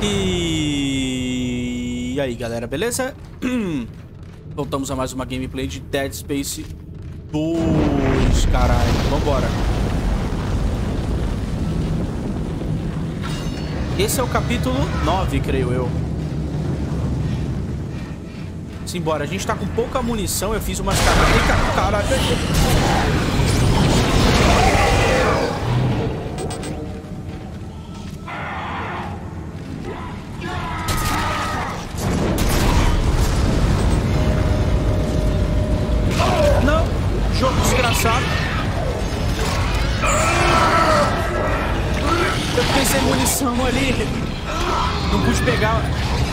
E aí, galera, beleza? Voltamos a mais uma gameplay de Dead Space 2, caralho. Vambora. Esse é o capítulo 9, creio eu. Simbora, a gente tá com pouca munição. Eu fiz umas cagadas. Caralho. Não, jogo desgraçado. Eu fiquei sem munição ali. Não pude pegar.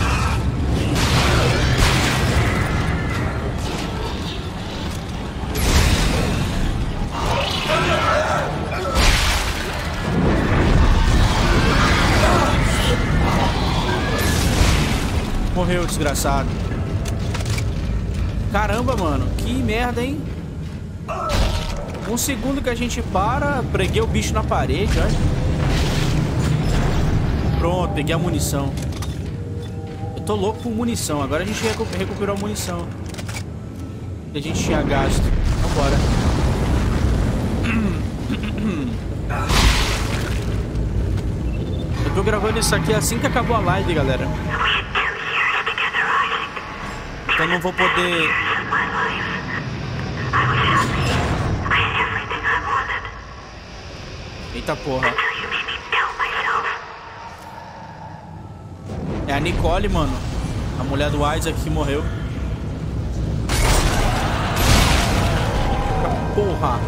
Morreu, desgraçado. Caramba, mano. Que merda, hein? Um segundo que a gente para, preguei o bicho na parede, olha. Pronto, peguei a munição. Eu tô louco por munição. Agora a gente recuperou a munição que a gente tinha gasto. Vambora. Eu tô gravando isso aqui assim que acabou a live, galera. Então não vou poder... Eita porra. É a Nicole, mano. A mulher do Isaac que morreu. Porra.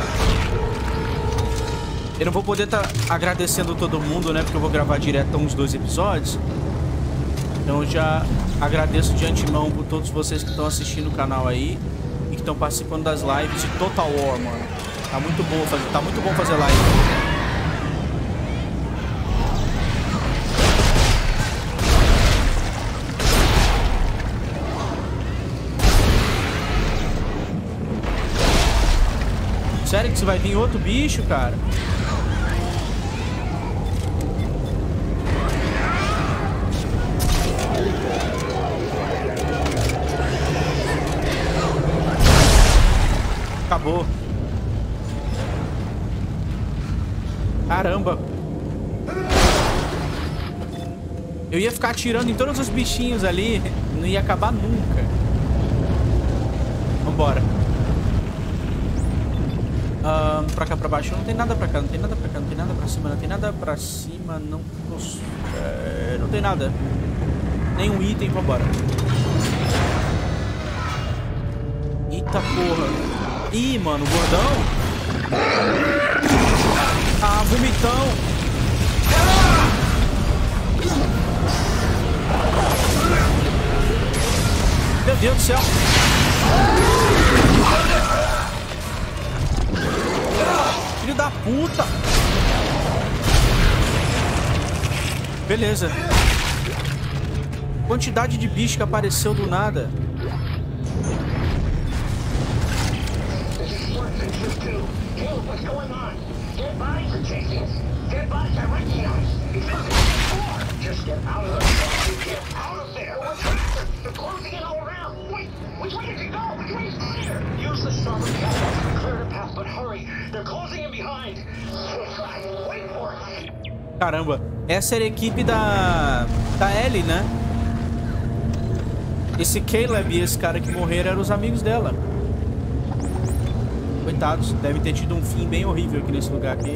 Eu não vou poder estar agradecendo todo mundo, né? Porque eu vou gravar direto uns 2 episódios. Então eu já agradeço de antemão por todos vocês que estão assistindo o canal aí e que estão participando das lives de Total War, mano. Tá muito bom fazer live. Sério que você vai vir outro bicho, cara? Acabou. Caramba. Eu ia ficar atirando em todos os bichinhos ali. Não ia acabar nunca. Vambora. Pra cá, pra baixo. Não tem nada pra cá, não tem nada pra cá. Não tem nada pra cima, não tem nada pra cima. Não, não tem nada. Nenhum item, vambora. Eita porra. Ih, mano, gordão. Ah, vomitão. Meu Deus do céu. Filho da puta. Beleza. Quantidade de bicho que apareceu do nada. Caramba, essa era a equipe da Ellie, né? Esse Caleb e esse cara que morreram eram os amigos dela. Coitados, deve ter tido um fim bem horrível aqui nesse lugar aqui.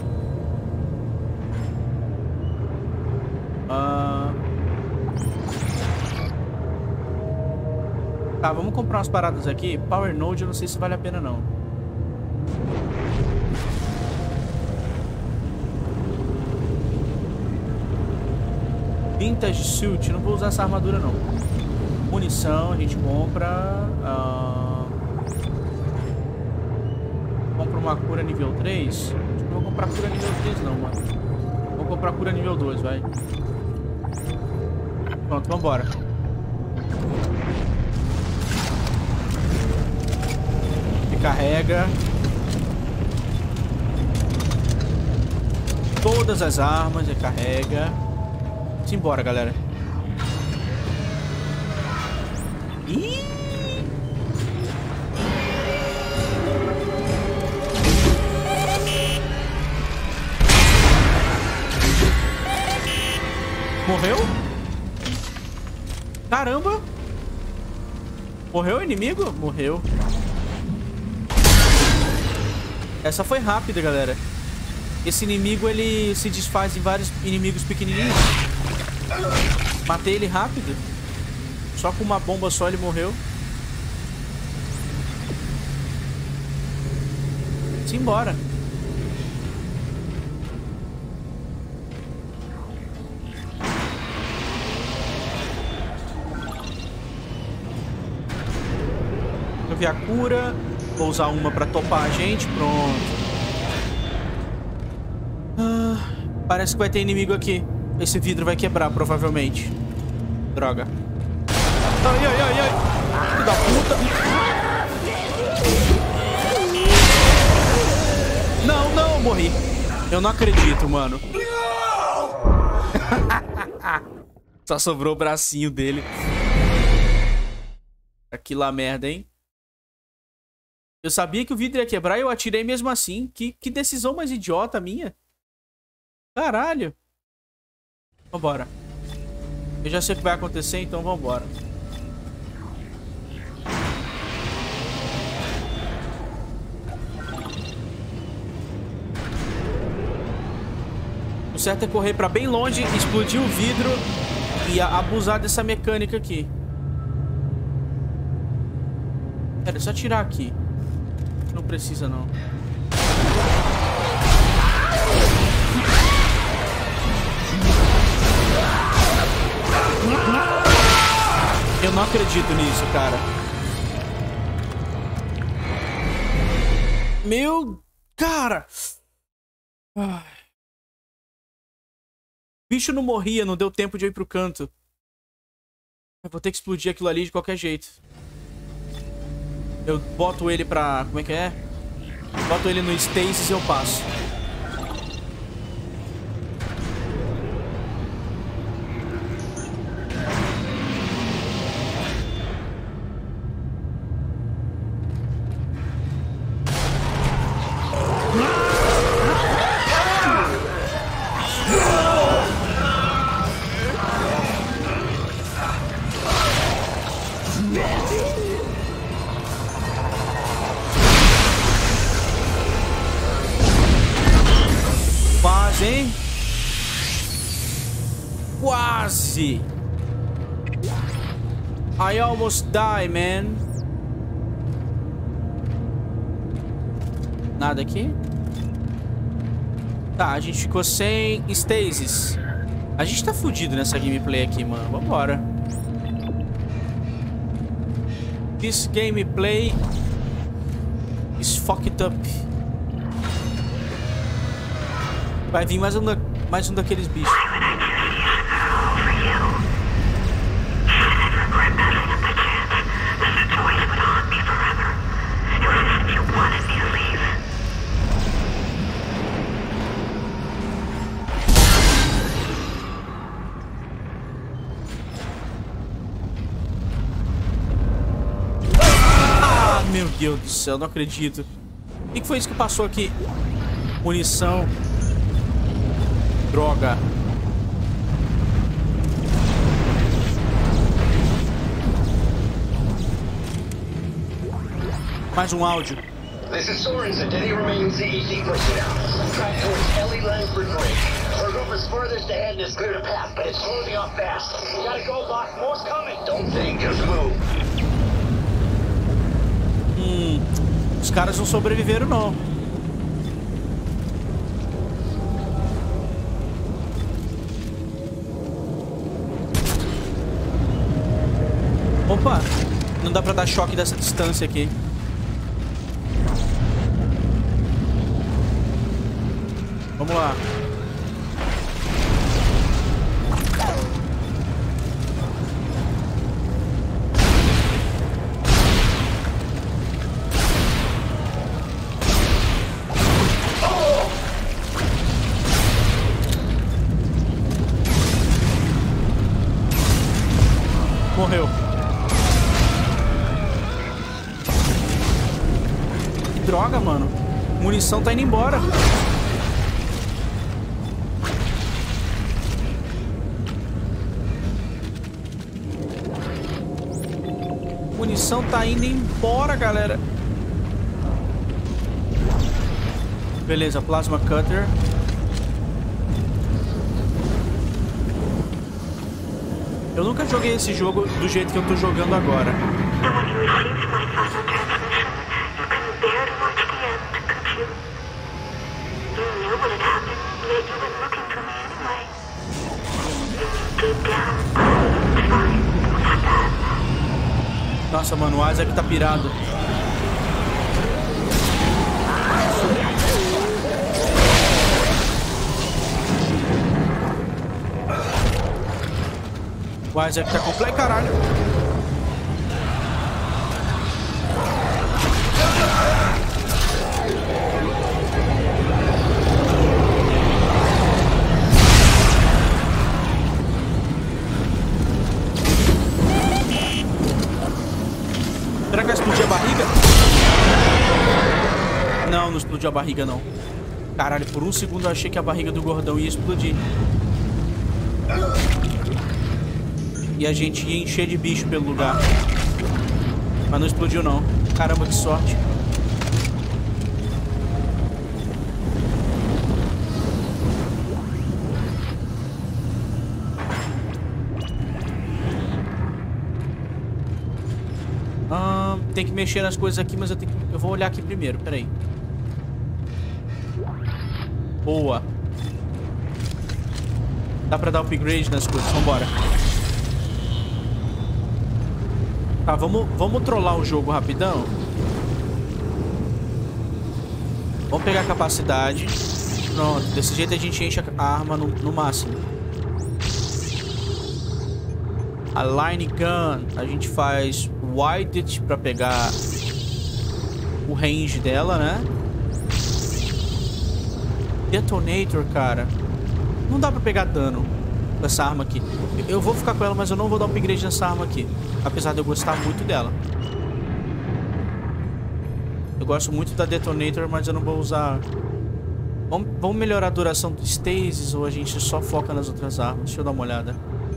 Tá, vamos comprar umas paradas aqui. Power Node eu não sei se vale a pena não. Vintage Suit, não vou usar essa armadura não. Munição a gente compra. Compra uma cura nível 3. Acho que não vou comprar cura nível 3 não, mano. Vou comprar cura nível 2, vai. Pronto, vambora. Recarrega. Todas as armas, recarrega. Simbora, galera. Ih! Morreu? Caramba! Morreu o inimigo? Morreu. Essa foi rápida, galera. Esse inimigo, ele se desfaz em vários inimigos pequenininhos. Matei ele rápido. Só com uma bomba só ele morreu. Simbora. Eu vi a cura. Vou usar uma pra topar a gente. Pronto. Parece que vai ter inimigo aqui. Esse vidro vai quebrar, provavelmente. Droga. Ai, ai, ai, ai. Filho da puta. Não, não, morri. Eu não acredito, mano. Só sobrou o bracinho dele. Aquilo lá merda, hein? Eu sabia que o vidro ia quebrar e eu atirei mesmo assim. Que decisão mais idiota minha. Caralho. Vambora. Eu já sei o que vai acontecer, então vambora. O certo é correr pra bem longe, explodir o vidro e abusar dessa mecânica aqui. Pera, é só tirar aqui. Não precisa, não. Eu não acredito nisso, cara. Meu... Cara... O bicho não morria, não deu tempo de eu ir pro canto. Eu vou ter que explodir aquilo ali de qualquer jeito. Eu boto ele pra... Como é que é? Boto ele no stasis e eu passo. Quase. Quase. I almost die, man. Nada aqui? Tá, a gente ficou sem stasis. A gente tá fudido nessa gameplay aqui, mano. Vambora. This gameplay is fucked up. Vai vir mais um daqueles bichos. Ah, meu Deus do céu, não acredito. O que foi isso que passou aqui? Munição. Droga. Mais um áudio. This is Sorensen. Any remaining CEC personnel? Track towards Ellie Lansford Bridge. Our group is furthest ahead and has cleared a path, but it's closing off fast. We gotta go, Doc. More's coming. Don't think, just move. Os caras não sobreviveram, não. Opa, não dá pra dar choque dessa distância aqui. Vamos lá. Morreu. Que droga, mano. Munição tá indo embora. Munição tá indo embora, galera. Beleza, Plasma Cutter. Eu nunca joguei esse jogo do jeito que eu tô jogando agora. Nossa, mano, o Isaac tá pirado. O Isaac tá completo, caralho. Será que vai explodir a barriga? Não, não explodiu a barriga, não. Caralho, por um segundo eu achei que a barriga do gordão ia explodir. E a gente ia encher de bicho pelo lugar. Mas não explodiu, não. Caramba, que sorte. Tem que mexer nas coisas aqui, mas eu vou olhar aqui primeiro. Pera aí. Boa. Dá pra dar upgrade nas coisas. Vambora. Tá, vamos trollar o jogo rapidão. Vamos pegar a capacidade. Pronto, desse jeito a gente enche a arma no máximo. A Line Gun, a gente faz Wide pra pegar o range dela, né? Detonator, cara. Não dá pra pegar dano com essa arma aqui. Eu vou ficar com ela, mas eu não vou dar um upgrade nessa arma aqui. Apesar de eu gostar muito dela. Eu gosto muito da Detonator, mas eu não vou usar. Vamos melhorar a duração do Stasis ou a gente só foca nas outras armas? Deixa eu dar uma olhada.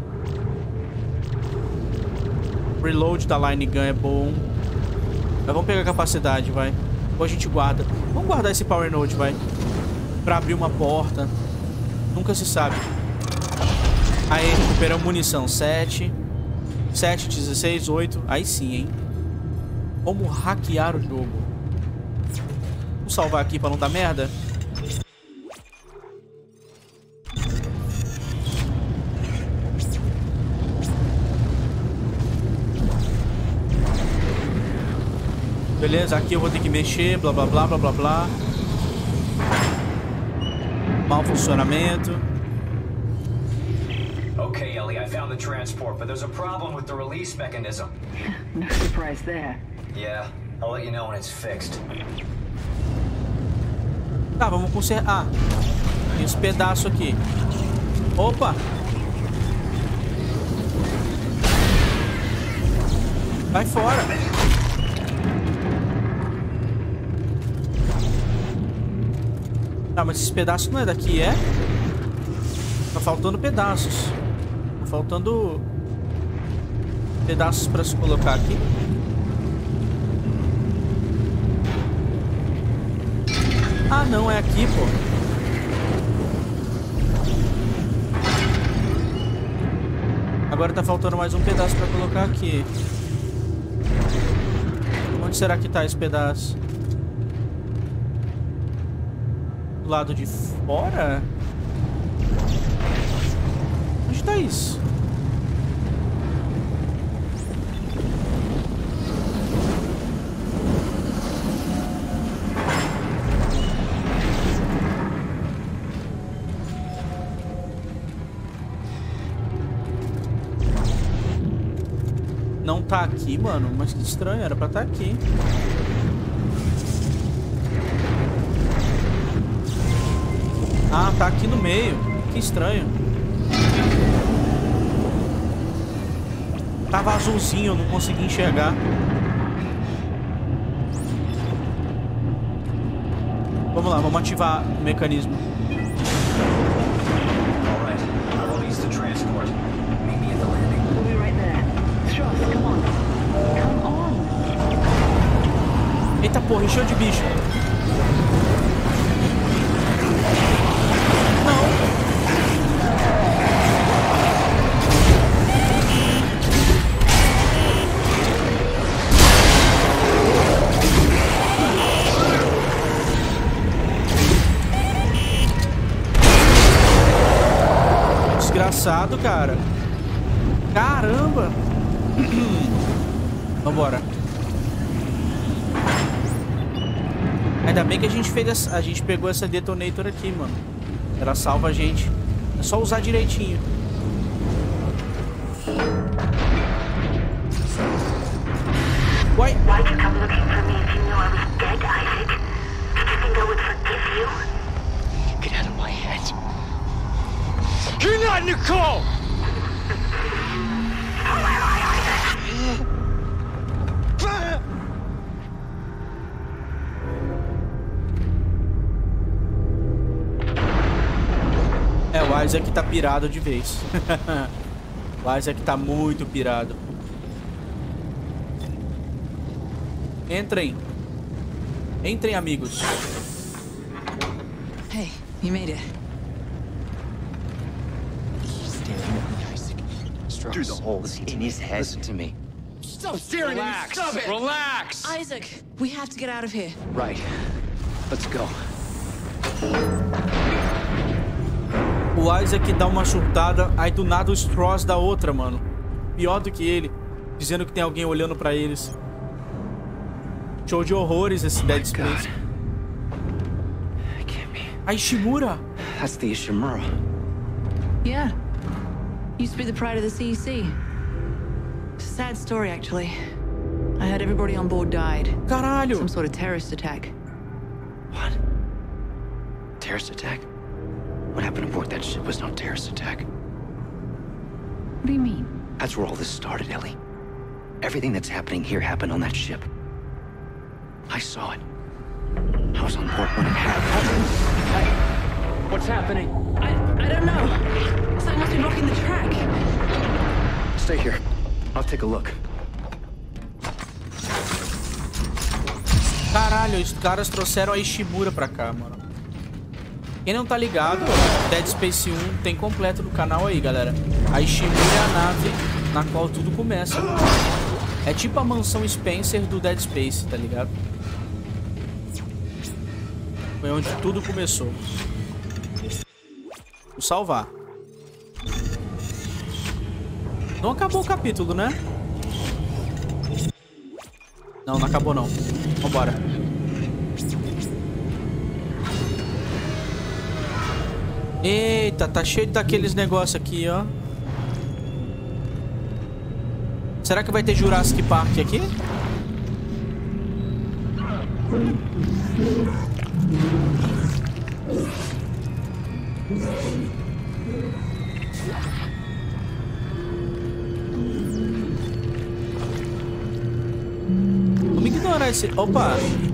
Reload da Line Gun é bom. Mas vamos pegar a capacidade, vai. Ou a gente guarda. Vamos guardar esse Power Node, vai. Pra abrir uma porta. Nunca se sabe. Aí, recuperamos munição. 7, 16, 8. Aí sim, hein. Como hackear o jogo. Vamos salvar aqui pra não dar merda. Beleza, aqui eu vou ter que mexer, blá blá blá blá blá blá. Mau funcionamento. Okay, Ellie, I found the transport, but there's a problem with the release mechanism. No surprise there. Yeah, I'll let you know when it's fixed. Tá, vamos consertar. Tem esse pedaço aqui. Opa! Vai fora! Tá, mas esse pedaço não é daqui, é? Tá faltando pedaços. Tá faltando pedaços pra se colocar aqui. Ah, não, é aqui, pô. Agora tá faltando mais um pedaço pra colocar aqui. Onde será que tá esse pedaço? Do lado de fora? Onde tá isso? Não tá aqui, mano. Mas que estranho, era pra estar aqui. Ah, tá aqui no meio. Que estranho. Tava azulzinho, eu não consegui enxergar. Vamos lá, vamos ativar o mecanismo. Eita porra, encheu de bicho. Desgraçado, cara. Caramba. Vambora. Ainda bem que a gente fez a gente pegou essa detonator aqui, mano. Ela salva a gente. É só usar direitinho. Why? Why'd you come looking for me if you knew I was dead, Isaac? Did you think I would forgive you? Get out of my head. You're not Nicole! Where am I, Isaac? É, o Isaac tá pirado de vez. O Isaac tá muito pirado. Entrem. Entrem, amigos. Hey, you made it. Through the holes in his head. Listen to me. Stop staring at me! Stop it! Relax! Isaac, we have to get out of here. Right. Let's go. O Isaac dá uma surtada, aí do nada o Stross dá outra, mano. Pior do que ele. Dizendo que tem alguém olhando pra eles. Show de horrores esse Dead Space. Can't be. A Ishimura. That's the Ishimura. Yeah. Used to be the pride of the CEC. It's a sad story, actually. I heard everybody on board died. Caralho. Some sort of terrorist attack. What? Terrorist attack? What happened aboard that ship was no terrorist attack. What do you mean? That's where all this started, Ellie. Everything that's happening here happened on that ship. I saw it. I was on board when it happened. What's happening? I don't know. Something must be blocking the track. Stay here. I'll take a look. Caralho, os caras trouxeram a Ishimura pra cá, mano. Quem não tá ligado, Dead Space 1 tem completo no canal aí, galera. A Ishimura é a nave na qual tudo começa. É tipo a mansão Spencer do Dead Space, tá ligado? Foi onde tudo começou. Vou salvar. Não acabou o capítulo, né? Não, não acabou não. Vambora. Eita, tá cheio daqueles negócios aqui, ó. Será que vai ter Jurassic Park aqui? Vamos ignorar esse... Opa!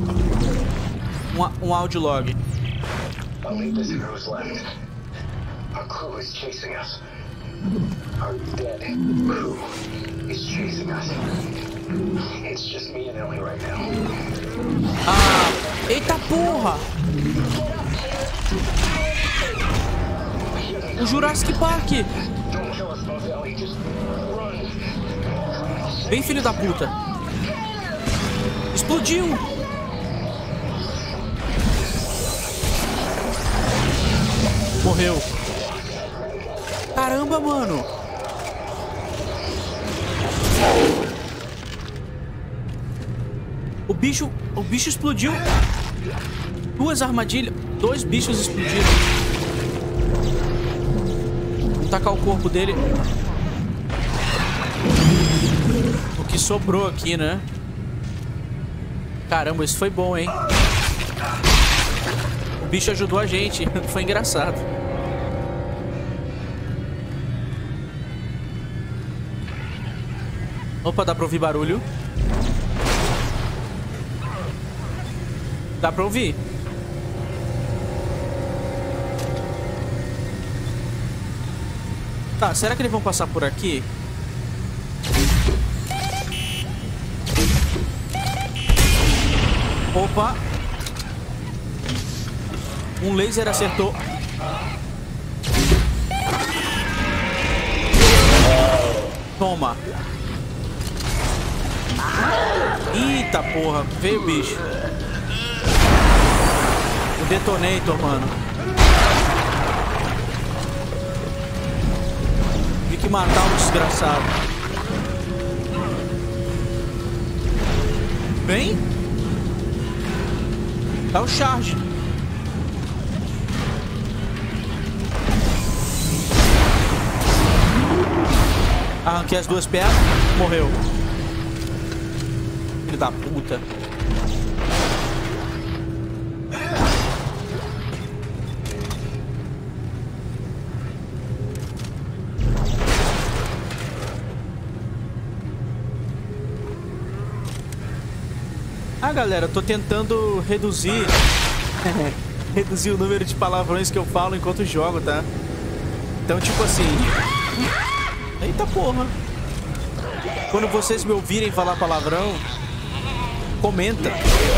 Um audio log. Only this crew's left. Our crew is chasing us. Our dead crew is chasing us. It's just me and Ellie right now. Ah! Eita porra! O Jurassic Park! Don't kill us both, Ellie. Just run. Bem filho da puta! Explodiu! Morreu. Caramba, mano. O bicho explodiu. Duas armadilhas. Dois bichos explodiram. Vou tacar o corpo dele. O que sobrou aqui, né? Caramba, isso foi bom, hein? O bicho ajudou a gente. Foi engraçado. Opa, dá pra ouvir barulho. Dá pra ouvir. Tá, será que eles vão passar por aqui? Opa. Um laser acertou. Toma. Eita porra, veio o bicho. O detonator, mano. Tive que matar o desgraçado. Bem? Tá o charge. Arranquei as duas pernas. Morreu. Filho da puta. Ah, galera, eu tô tentando reduzir reduzir o número de palavrões que eu falo enquanto jogo, tá? Então, tipo assim... Eita porra! Quando vocês me ouvirem falar palavrão, comenta.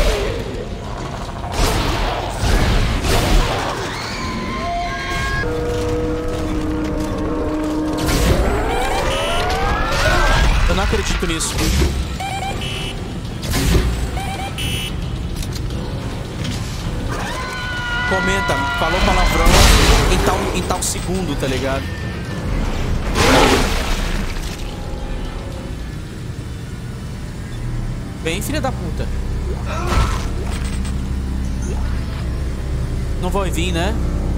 Eu não acredito nisso. Comenta, falou palavrão em tal segundo, tá ligado? Bem, filha da puta. Não vai vir, né?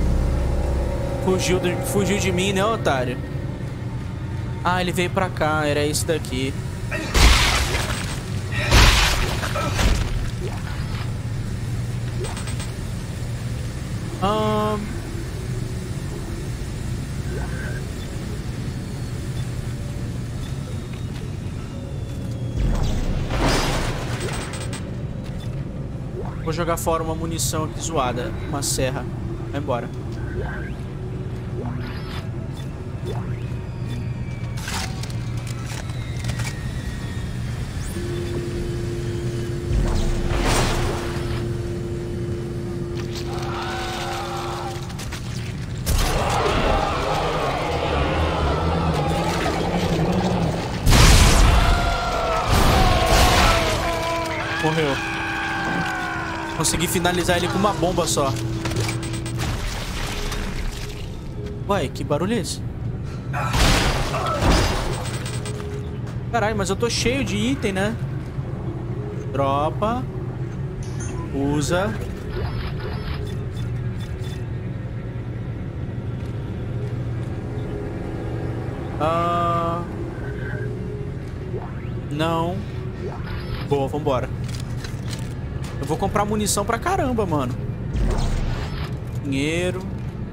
Fugiu de mim, né, otário? Ah, ele veio pra cá, era esse daqui. Vou jogar fora uma munição aqui zoada. Uma serra. Vai embora. Morreu. Consegui finalizar ele com uma bomba só. Ué, que barulho é esse? Caralho, mas eu tô cheio de item, né? Dropa. Usa. Não. Boa, vambora. Eu vou comprar munição pra caramba, mano. Dinheiro.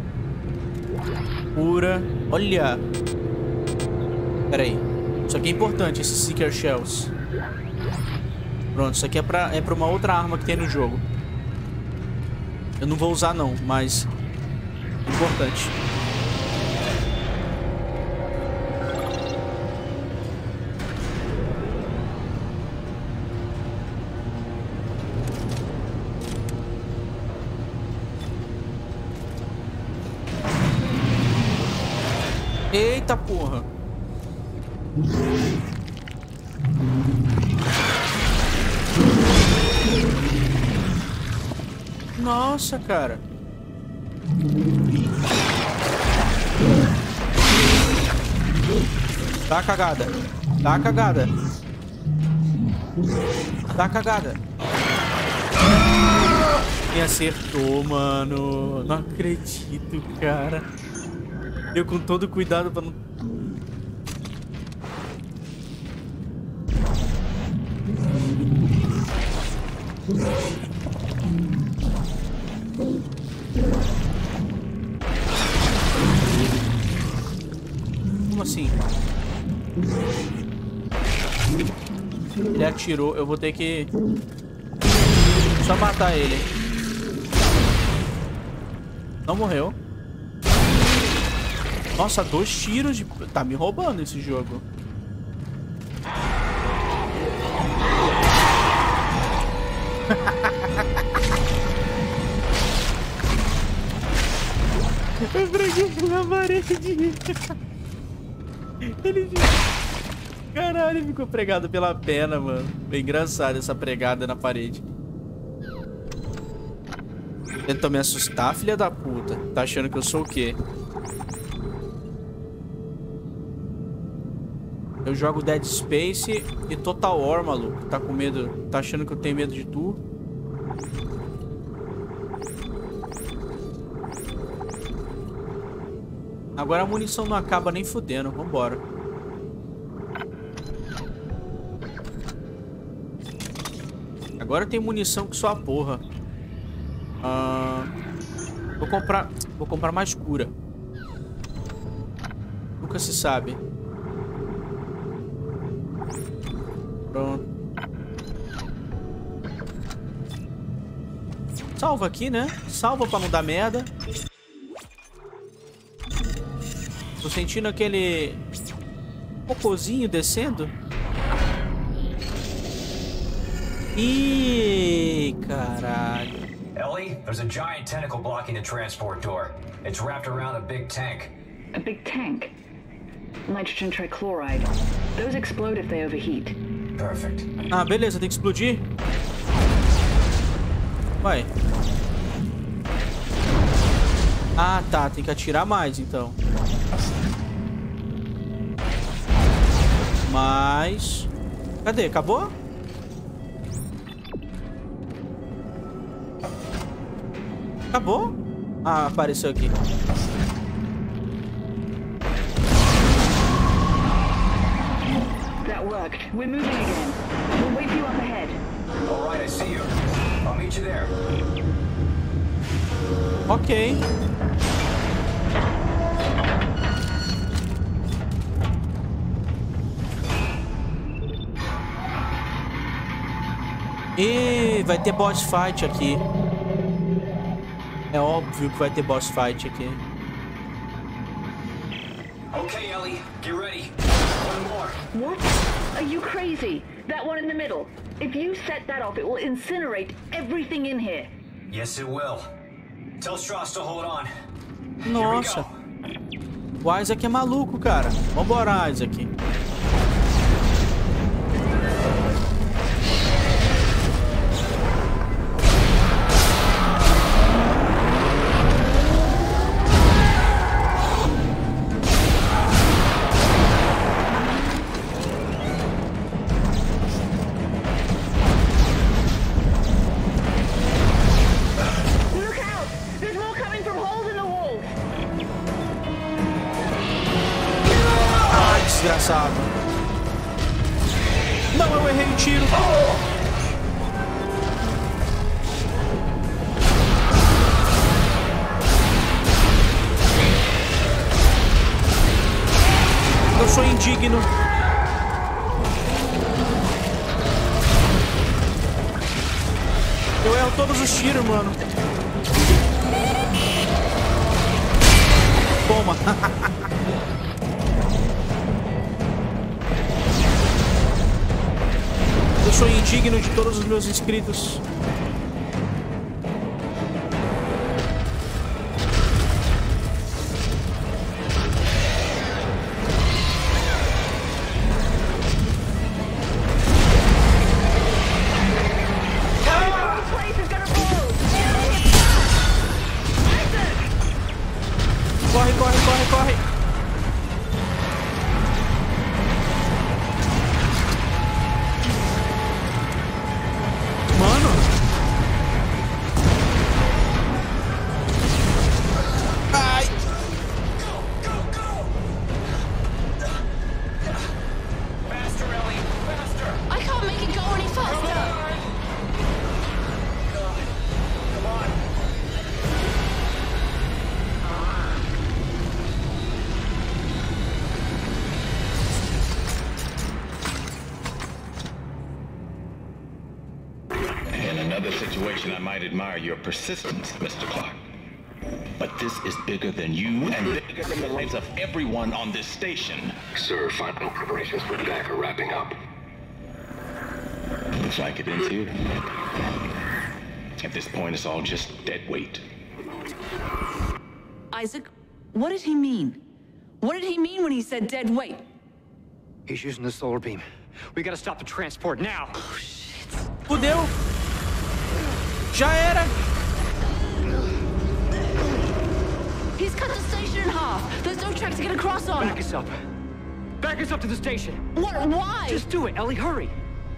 Cura. Olha. Pera aí. Isso aqui é importante, esses Seeker Shells. Pronto, isso aqui é pra uma outra arma que tem no jogo. Eu não vou usar não, mas... importante. Eita porra. Nossa, cara. Tá cagada. Tá cagada. Tá cagada. Me acertou, mano. Não acredito, cara. Eu com todo cuidado pra não... Como assim? Ele atirou. Eu vou ter que... só matar ele. Não morreu. Nossa, 2 tiros de... Tá me roubando esse jogo. Eu preguei na parede. Ele... Caralho, ele ficou pregado pela perna, mano. Foi engraçado essa pregada na parede. Tentou me assustar, filha da puta. Tá achando que eu sou o quê? Eu jogo Dead Space e Total War, maluco. Tá com medo? Tá achando que eu tenho medo de tu? Agora a munição não acaba nem fudendo. Vambora. Agora tem munição que só a porra. Vou comprar mais cura. Nunca se sabe. Pronto. Salva aqui, né? Salva pra não dar merda. Tô sentindo aquele cocôzinho descendo. Ih, caralho. Ellie, there's a giant tentacle blocking the transport door. It's wrapped around a big tank. A big tank? Nitrogen trichloride. Those explode if they overheat. Perfect. Ah, beleza, tem que explodir. Vai. Ah, tá, tem que atirar mais, então. Mas... cadê? Acabou? Acabou? Ah, apareceu aqui. That worked. We're moving again. We'll wait for you up ahead. All right, I see you. I'll meet you there. Ok. E vai ter boss fight aqui. É óbvio que vai ter boss fight aqui. Okay, Ellie, get ready. One more. What? Are you crazy? That one in the middle. If you set that off, it will incinerate everything in here. Yes, it will. Tell Strauss to hold on. Nossa. O Isaac é maluco, cara. Vambora, Isaac. Desgraçado. Não, eu errei o tiro. Eu sou indigno. Eu erro todos os tiros, mano. Toma. Eu sou indigno de todos os meus inscritos. Corre, corre, corre, corre. Mano, another situation, I might admire your persistence, Mr. Clark. But this is bigger than you and bigger than the lives of everyone on this station. Sir, final preparations for attack are wrapping up. Looks like it ends here. At this point, it's all just dead weight. Isaac, what did he mean? What did he mean when he said dead weight? He's using the solar beam. We gotta stop the transport now. Oh, shit. Fudeu. Já era. He's cut the station in half. There's no track to get across on. Back us up. Back us up to the station. What? Why? Just do it, Ellie. Hurry.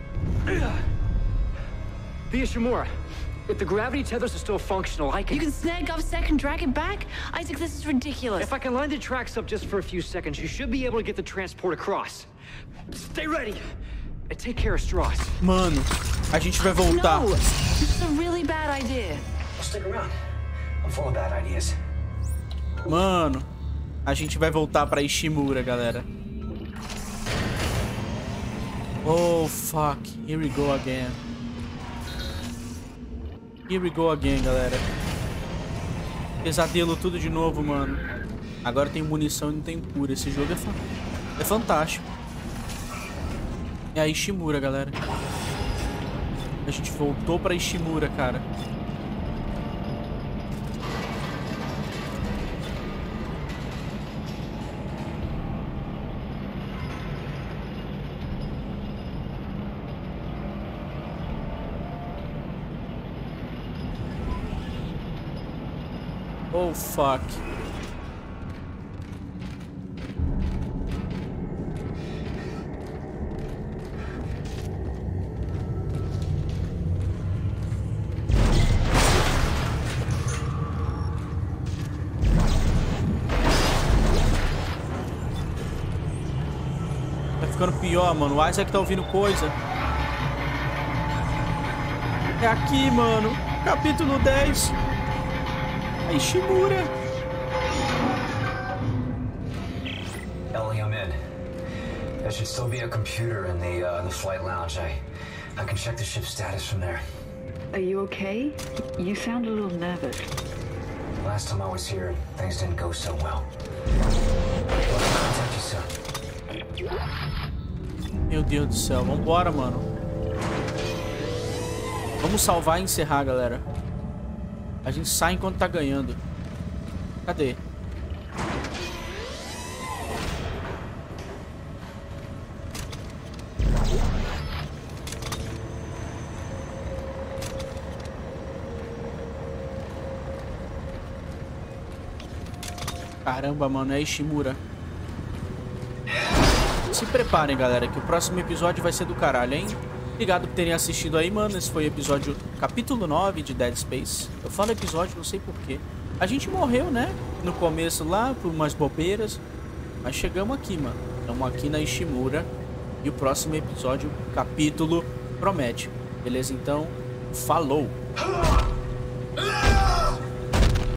The Ishimura. If the gravity tethers are still functional, I can... You can snag Govsec and drag it back? Isaac, this is ridiculous. If I can line the tracks up just for a few seconds, you should be able to get the transport across. Stay ready. And take care of Strauss. Mano, a gente vai voltar. No, this is a really bad idea. Well, stick around. I'm full of bad ideas. Mano, a gente vai voltar pra Ishimura, galera. Oh, fuck. Here we go again. Here we go again, galera. Pesadelo tudo de novo, mano. Agora tem munição e não tem cura. Esse jogo é fantástico. É a Ishimura, galera. A gente voltou pra Ishimura, cara. Oh, fuck. Tá ficando pior, mano. O Isaac tá ouvindo coisa. É aqui, mano. Capítulo 10. A Ishimura. Ellie, I'm in. There should still be a computer in the flight lounge. I can check the ship's status from there. Are you okay? You sound a little nervous. Last time I was here, things didn't go so well. I'll contact you soon. Meu Deus do céu. Vambora, mano. Vamos salvar e encerrar, galera. A gente sai enquanto tá ganhando. Cadê? Caramba, mano, é Ishimura. Se preparem, galera, que o próximo episódio vai ser do caralho, hein? Obrigado por terem assistido aí, mano. Esse foi o episódio capítulo 9 de Dead Space. Eu falo episódio, não sei porquê. A gente morreu, né? No começo lá, por umas bobeiras. Mas chegamos aqui, mano. Estamos aqui na Ishimura. E o próximo episódio, capítulo, promete. Beleza? Então, falou!